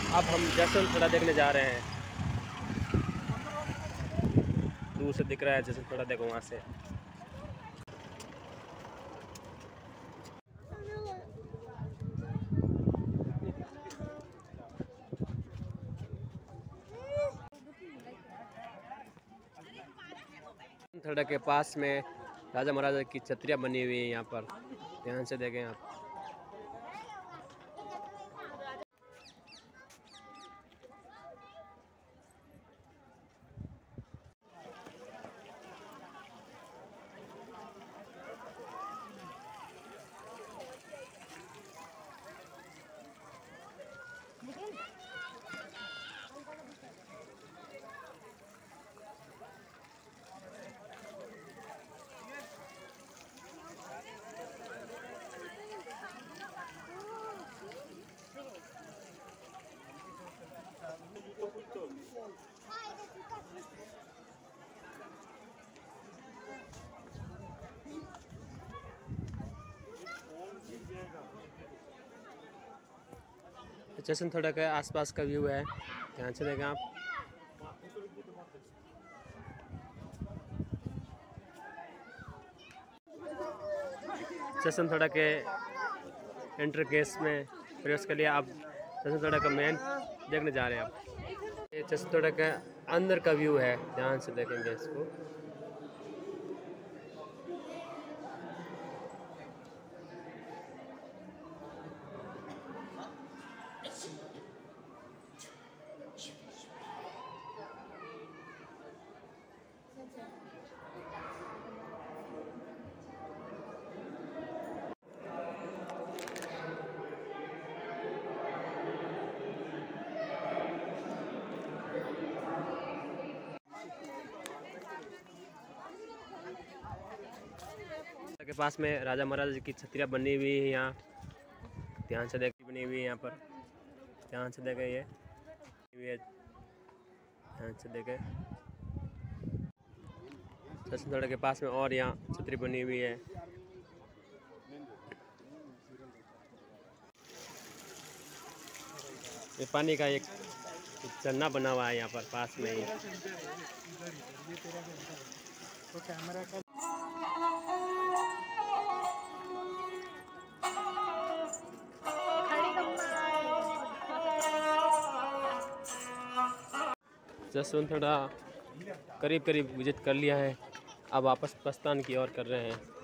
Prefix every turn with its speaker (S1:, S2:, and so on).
S1: अब हम जसवंत देखने जा रहे हैं। दूर से दिख रहा है जसवंत, देखो वहाँ से। थड़ा के पास में राजा महाराजा की छतरियाँ बनी हुई है यहाँ पर, ध्यान से देखें आप। जसवंत के आसपास का व्यू है, ध्यान से देखें आप। जसवंत के एंट्री गेट में प्रवेश के लिए आप जसवंत का मेन देखने जा रहे हैं आप। ये जसवंत के अंदर का व्यू है, ध्यान से देखेंगे इसको। के पास में राजा महाराजा की छतरियाँ बनी हुई है यहाँ, ध्यान से देखी बनी हुई है यहाँ पर, ध्यान से देखें ये ध्यान से देखें। जसवंत के पास में और यहाँ छतरी बनी हुई है। ये पानी का एक झरना बना हुआ है यहाँ पर पास में ही। जसवंत करीब विजिट कर लिया है, अब वापस प्रस्थान की ओर कर रहे हैं।